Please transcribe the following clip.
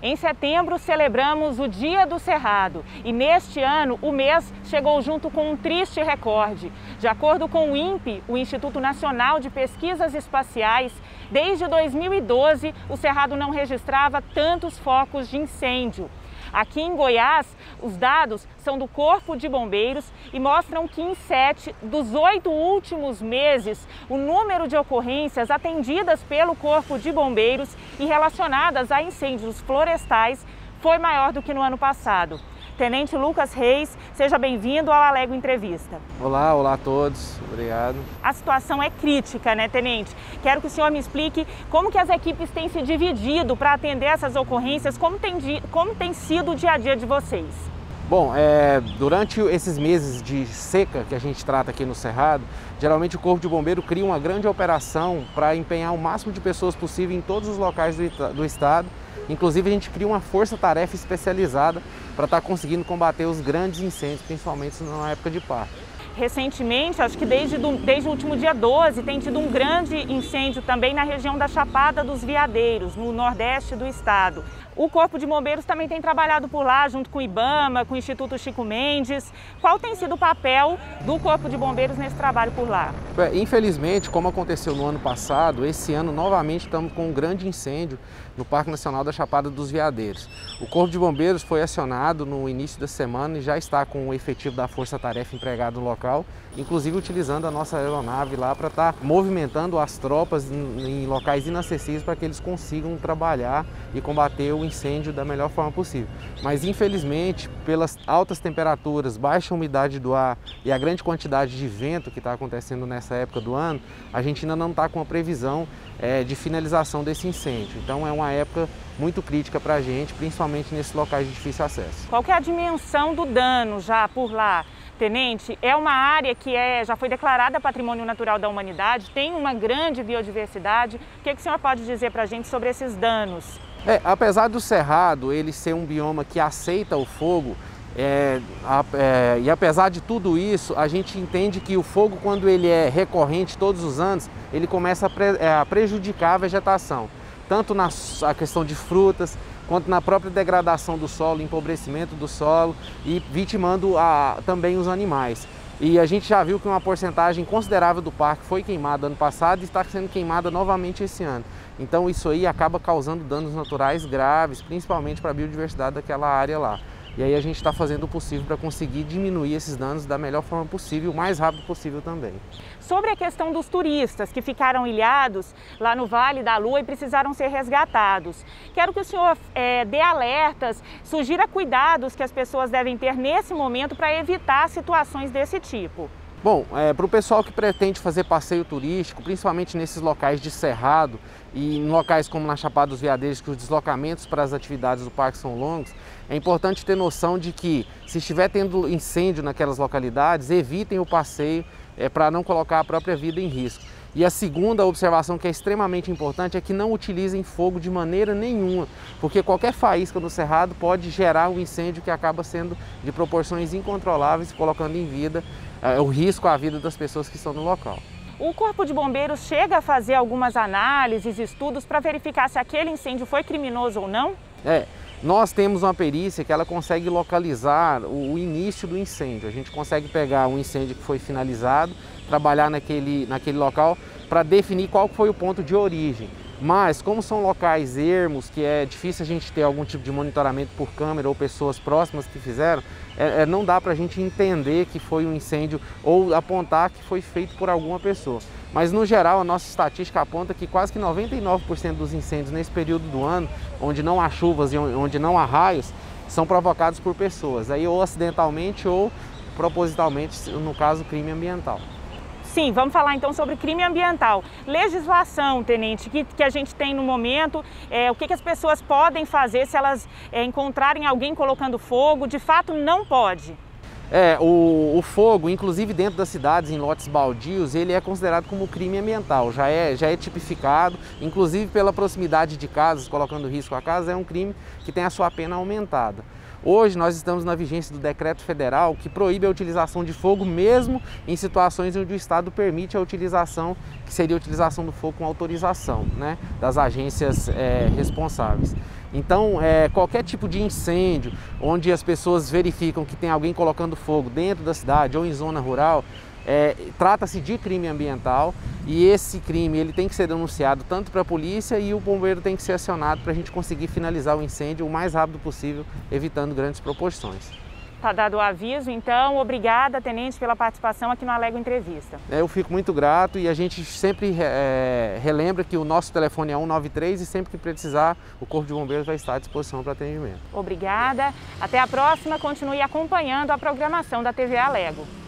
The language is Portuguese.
Em setembro, celebramos o Dia do Cerrado e neste ano o mês chegou junto com um triste recorde. De acordo com o INPE, o Instituto Nacional de Pesquisas Espaciais, desde 2012 o Cerrado não registrava tantos focos de incêndio. Aqui em Goiás, os dados são do Corpo de Bombeiros e mostram que em 7 dos 8 últimos meses, o número de ocorrências atendidas pelo Corpo de Bombeiros e relacionadas a incêndios florestais foi maior do que no ano passado. Tenente Lucas Reis, seja bem-vindo ao Alego Entrevista. Olá a todos, obrigado. A situação é crítica, né, Tenente? Quero que o senhor me explique como que as equipes têm se dividido para atender essas ocorrências, como tem sido o dia a dia de vocês. Bom, durante esses meses de seca que a gente trata aqui no Cerrado, geralmente o Corpo de Bombeiro cria uma grande operação para empenhar o máximo de pessoas possível em todos os locais do estado. Inclusive a gente cria uma força-tarefa especializada para estar conseguindo combater os grandes incêndios, principalmente na época de parto. Recentemente, acho que desde o último dia 12, tem tido um grande incêndio também na região da Chapada dos Veadeiros, no nordeste do estado. O Corpo de Bombeiros também tem trabalhado por lá, junto com o IBAMA, com o Instituto Chico Mendes. Qual tem sido o papel do Corpo de Bombeiros nesse trabalho por lá? Infelizmente, como aconteceu no ano passado, esse ano novamente estamos com um grande incêndio no Parque Nacional da Chapada dos Veadeiros. O Corpo de Bombeiros foi acionado no início da semana e já está com o efetivo da força-tarefa empregado no local, inclusive utilizando a nossa aeronave lá para estar movimentando as tropas em locais inacessíveis para que eles consigam trabalhar e combater o incêndio da melhor forma possível. Mas infelizmente, pelas altas temperaturas, baixa umidade do ar e a grande quantidade de vento que está acontecendo nessa época do ano, a gente ainda não está com a previsão de finalização desse incêndio. Então é uma época muito crítica para a gente, principalmente nesses locais de difícil acesso. Qual que é a dimensão do dano já por lá? Tenente, é uma área que já foi declarada Patrimônio Natural da Humanidade, tem uma grande biodiversidade. O que o senhor pode dizer para a gente sobre esses danos? Apesar do Cerrado ele ser um bioma que aceita o fogo, e apesar de tudo isso, a gente entende que o fogo, quando ele é recorrente todos os anos, ele começa a prejudicar a vegetação, tanto na questão de frutas, quanto na própria degradação do solo, empobrecimento do solo e vitimando também os animais. E a gente já viu que uma porcentagem considerável do parque foi queimada ano passado e está sendo queimada novamente esse ano. Então isso aí acaba causando danos naturais graves, principalmente para a biodiversidade daquela área lá. E aí a gente está fazendo o possível para conseguir diminuir esses danos da melhor forma possível, o mais rápido possível também. Sobre a questão dos turistas que ficaram ilhados lá no Vale da Lua e precisaram ser resgatados, quero que o senhor dê alertas, sugira cuidados que as pessoas devem ter nesse momento para evitar situações desse tipo. Bom, para o pessoal que pretende fazer passeio turístico, principalmente nesses locais de cerrado e em locais como na Chapada dos Veadeiros, que os deslocamentos para as atividades do parque são longos, é importante ter noção de que, se estiver tendo incêndio naquelas localidades, evitem o passeio para não colocar a própria vida em risco. E a segunda observação, que é extremamente importante, é que não utilizem fogo de maneira nenhuma, porque qualquer faísca no cerrado pode gerar um incêndio que acaba sendo de proporções incontroláveis, colocando em vida o risco à vida das pessoas que estão no local. O Corpo de Bombeiros chega a fazer algumas análises, estudos para verificar se aquele incêndio foi criminoso ou não? Nós temos uma perícia que ela consegue localizar o início do incêndio. A gente consegue pegar um incêndio que foi finalizado, trabalhar naquele local para definir qual foi o ponto de origem. Mas como são locais ermos, que é difícil a gente ter algum tipo de monitoramento por câmera ou pessoas próximas que fizeram, não dá para a gente entender que foi um incêndio ou apontar que foi feito por alguma pessoa. Mas no geral a nossa estatística aponta que quase que 99% dos incêndios nesse período do ano, onde não há chuvas e onde não há raios, são provocados por pessoas, aí ou acidentalmente ou propositalmente, no caso crime ambiental. Sim, vamos falar então sobre crime ambiental. Legislação, Tenente, que a gente tem no momento, o que as pessoas podem fazer se elas encontrarem alguém colocando fogo, de fato não pode. O fogo, inclusive dentro das cidades, em lotes baldios, ele é considerado como crime ambiental, já é tipificado, inclusive pela proximidade de casas, colocando risco à casa, é um crime que tem a sua pena aumentada. Hoje nós estamos na vigência do decreto federal que proíbe a utilização de fogo mesmo em situações onde o Estado permite a utilização, que seria a utilização do fogo com autorização, né, das agências responsáveis. Então, qualquer tipo de incêndio, onde as pessoas verificam que tem alguém colocando fogo dentro da cidade ou em zona rural, trata-se de crime ambiental e esse crime ele tem que ser denunciado tanto para a polícia e o bombeiro tem que ser acionado para a gente conseguir finalizar o incêndio o mais rápido possível, evitando grandes proporções. Está dado o aviso, então, obrigada, Tenente, pela participação aqui no Alego Entrevista. Eu fico muito grato e a gente sempre relembra que o nosso telefone é 193 e sempre que precisar, o Corpo de Bombeiros vai estar à disposição para atendimento. Obrigada, até a próxima, continue acompanhando a programação da TV Alego.